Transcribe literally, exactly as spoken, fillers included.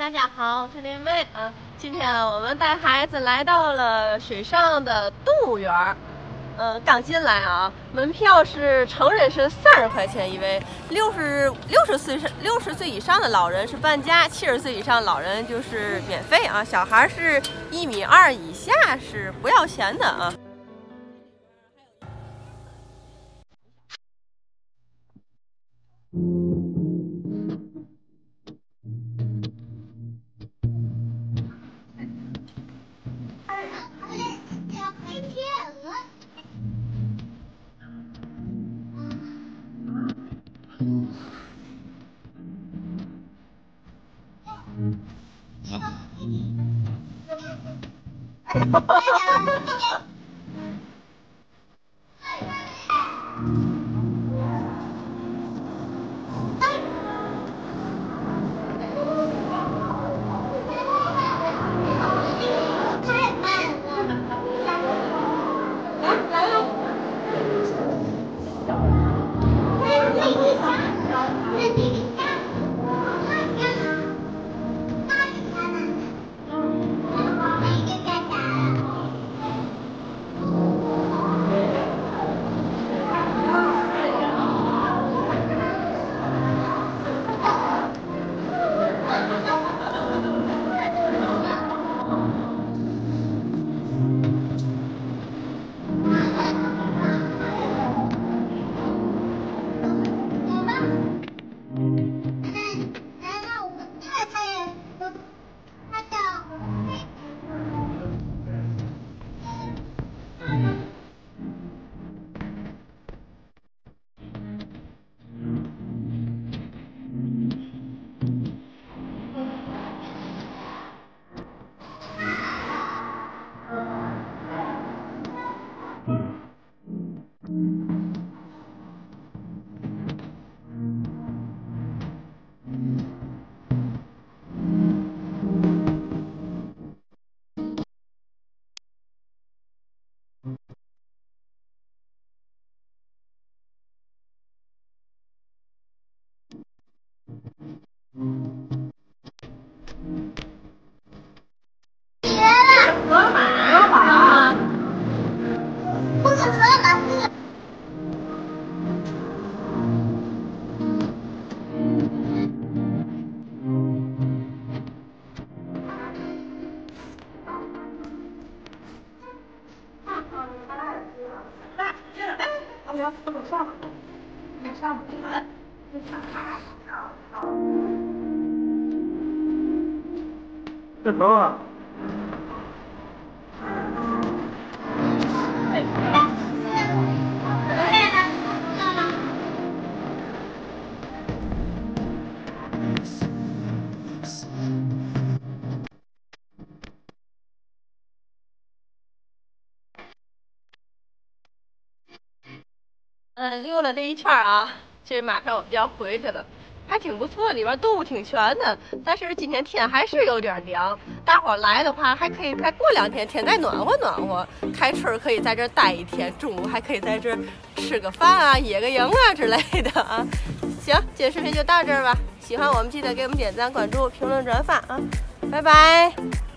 大家好，我是林妹啊。今天我们带孩子来到了水上的动物园儿，呃，刚进来啊，门票是成人是三十块钱一位，六十六十岁是六十岁以上的老人是半价，七十岁以上老人就是免费啊。小孩是一米二以下是不要钱的啊。 这头啊！ 嗯，溜了这一圈啊，其实马上我们就要回去了，还挺不错，里边动物挺全的。但是今天天还是有点凉，大伙来的话还可以再过两天，天再暖和暖和，开春可以在这儿待一天，中午还可以在这儿吃个饭啊、野个营啊之类的啊。行，今天视频就到这儿吧，喜欢我们记得给我们点赞、关注、评论、转发啊，拜拜。